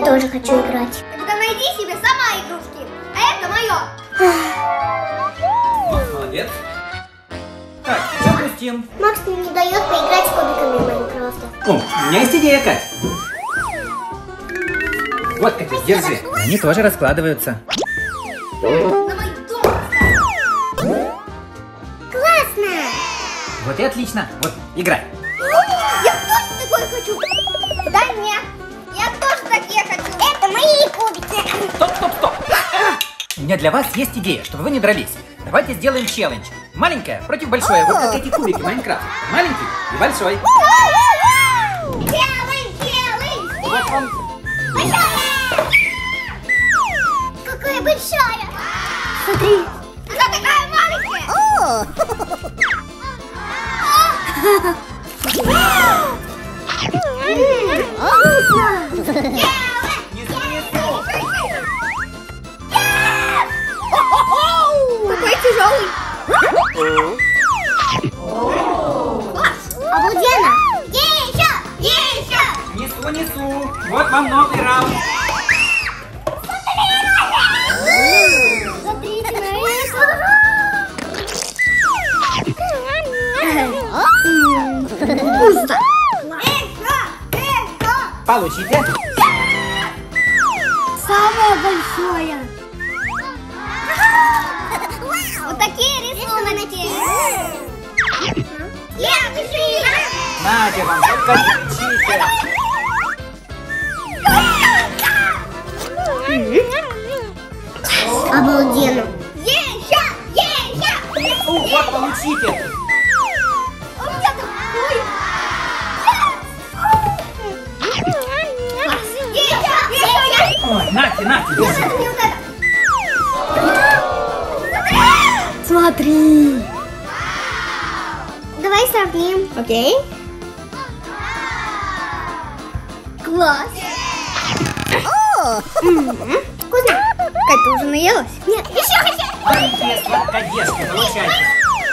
тоже хочу играть. Тогда найди себе сама игрушки, а это мое. Молодец. Так, запустим. Макс мне не дает поиграть с кубиками Майнкрафта. О, у меня есть идея, Кать. Вот, Катя, держи. Они тоже раскладываются. На мой дом. Классно! Вот и отлично. Вот, играй. Я тоже такое хочу. Дай мне. Я тоже такие хочу. Это мои кубики. Стоп, стоп, стоп. У меня для вас есть идея, чтобы вы не дрались. Давайте сделаем челлендж. Маленькая против большой. Вот как эти кубики Майнкрафт. Маленький и большой. Делай. Вот он. Какая большая! Смотри! Она такая маленькая. Какой тяжелый. Обалденно! Еще. Несу. Вот вам новый раунд. Смотрите на это! Пусто. Получите. Самое большое! Вот такие рисунки. Надя, вам только кричите. Обалденно! Еще. Вот, получите. У меня такой. Еще. Ой, Нате, держи. Смотри! Давай сравним. Окей. Класс. Вкусно? Кать, ты уже наелась? Нет, еще! Маленькие сладкодежки, получайте.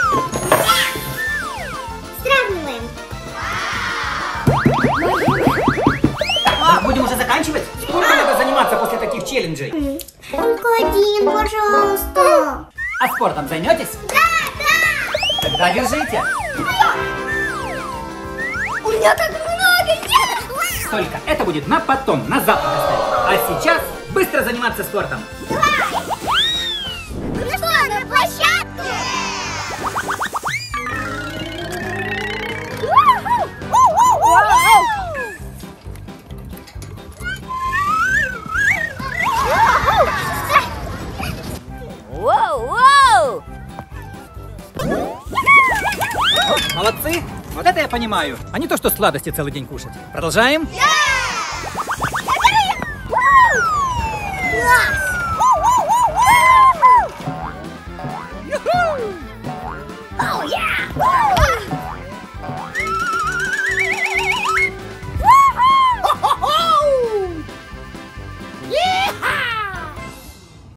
Сравниваем. Может, будем уже заканчивать? Сколько надо заниматься после таких челленджей? Только один, пожалуйста. А спортом займетесь? Да. Тогда держите. У меня так много. Только это будет на потом, на завтра оставить. А сейчас быстро заниматься спортом. Ну что, на площадку? Молодцы. Вот это я понимаю. А не то, что сладости целый день кушать. Продолжаем. Класс!